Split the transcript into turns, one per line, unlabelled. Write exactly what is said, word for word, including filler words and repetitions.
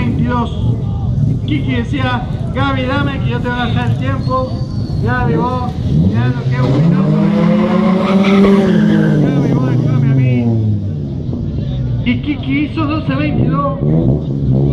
veintidós. Kiki decía, Gaby, dame que yo te voy a dejar el tiempo. Gaby, vos, mirá lo que es un minuto. Gaby, vos, déjame a mí. Y Kiki hizo doce veintidós.